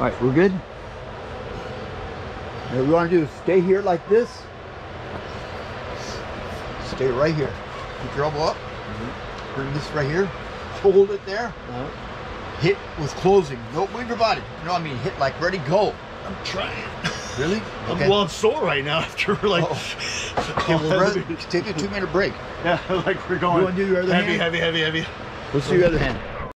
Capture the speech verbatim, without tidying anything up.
All right, we're good. Now what we want to do is stay here like this. Stay right here. Keep your elbow up. Mm-hmm. Bring this right here. Hold it there. Uh-huh. Hit with closing. Don't move your body. You know what I mean? Hit like ready, go. I'm trying. Really? Okay. I'm, well, I'm sore right now after like. Uh-oh. Okay, well, rather, take a two minute break. Yeah, like we're going. You want to do your other heavy, hand? Heavy, heavy, heavy, heavy. Let's do your other hand.